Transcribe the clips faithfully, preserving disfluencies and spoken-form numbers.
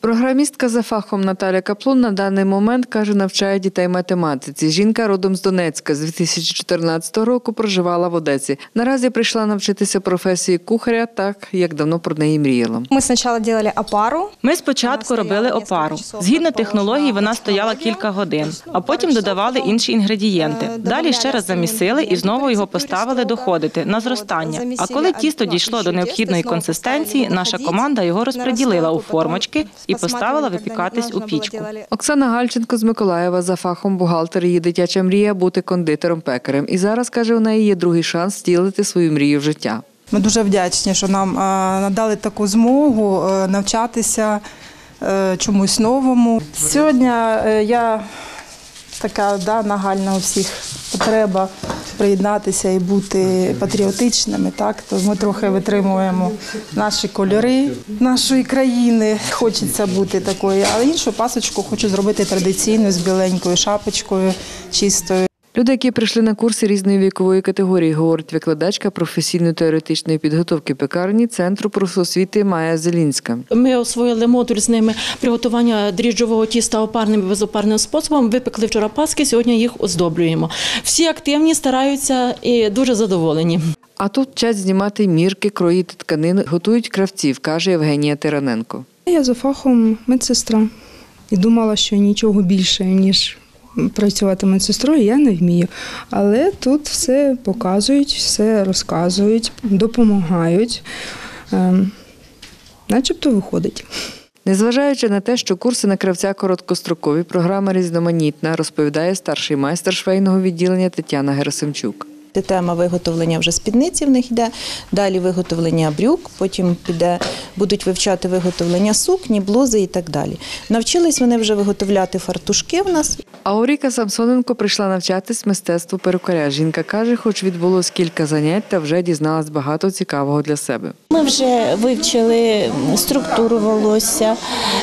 Програмістка за фахом Наталя Каплун на даний момент, каже, навчає дітей математиці. Жінка родом з Донецька. З дві тисячі чотирнадцятого року проживала в Одесі. Наразі прийшла навчитися професії кухаря, так, як давно про неї мріяла. Ми спочатку робили опару. Ми спочатку робили опару. Згідно технології, вона стояла кілька годин, а потім додавали інші інгредієнти. Далі ще раз замісили і знову його поставили доходити на зростання. А коли тісто дійшло до необхідної консистенції, наша команда його розподілила у формочки і поставила випікатись у пічку. Оксана Гальченко з Миколаєва за фахом бухгалтер. Її дитяча мрія – бути кондитером-пекарем. І зараз, каже, у неї є другий шанс втілити свою мрію в життя. Ми дуже вдячні, що нам надали таку змогу навчатися чомусь новому. Сьогодні я така да, нагальна у всіх потреба приєднатися і бути патріотичними. Так? То ми трохи витримуємо наші кольори нашої країни. Хочеться бути такою, але іншу пасочку хочу зробити традиційною, з біленькою шапочкою, чистою. Люди, які прийшли на курси різної вікової категорії, говорить викладачка професійно-теоретичної підготовки пекарні Центру профосвіти Майя Зелінська. Ми освоїли модуль з ними приготування дріжджового тіста опарним і безопарним способом. Випекли вчора паски, сьогодні їх оздоблюємо. Всі активні, стараються і дуже задоволені. А тут вчать знімати мірки, кроїти тканини, готують кравців, каже Євгенія Тираненко. Я за фахом медсестра і думала, що нічого більше, ніж працювати медсестрою я не вмію, але тут все показують, все розказують, допомагають, ем, начебто виходить. Незважаючи на те, що курси на кравця короткострокові, програма різноманітна, розповідає старший майстер швейного відділення Тетяна Герасимчук. Тема виготовлення вже спідниці в них йде, далі виготовлення брюк, потім піде, будуть вивчати виготовлення сукні, блузи і так далі. Навчились вони вже виготовляти фартушки в нас. А Оріка Самсоненко прийшла навчатись мистецтву перукаря. Жінка каже, хоч відбулось кілька занять, та вже дізналась багато цікавого для себе. Ми вже вивчили структуру волосся,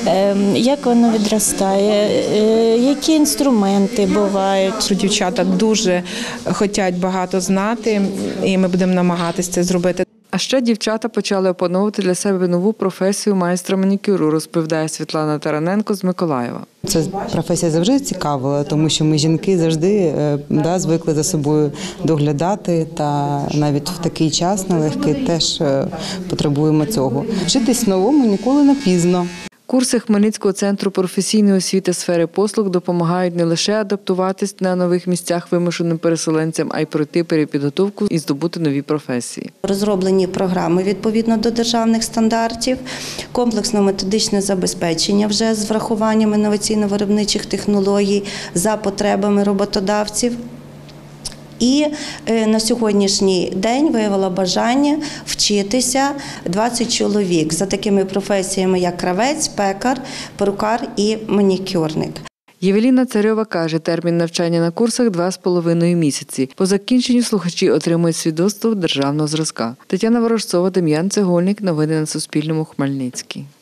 як воно відростає, які інструменти бувають. Дівчата дуже хочуть багато знати, і ми будемо намагатися це зробити. А ще дівчата почали опановувати для себе нову професію майстра манікюру, розповідає Світлана Тараненко з Миколаєва. Ця професія завжди цікавила, тому що ми, жінки, завжди да, звикли за собою доглядати, та навіть в такий час нелегкий теж потребуємо цього. Вчитись новому ніколи не пізно. Курси Хмельницького центру професійної освіти сфери послуг допомагають не лише адаптуватись на нових місцях вимушеним переселенцям, а й пройти перепідготовку і здобути нові професії. Розроблені програми відповідно до державних стандартів, комплексно-методичне забезпечення вже з врахуванням інноваційно-виробничих технологій за потребами роботодавців. І на сьогоднішній день виявила бажання вчитися двадцять чоловік за такими професіями, як кравець, пекар, перукар і манікюрник. Євеліна Царьова каже, термін навчання на курсах – два з половиною місяці. По закінченню слухачі отримують свідоцтво державного зразка. Тетяна Ворожцова, Дем'ян Цегольник. Новини на Суспільному. Хмельницький.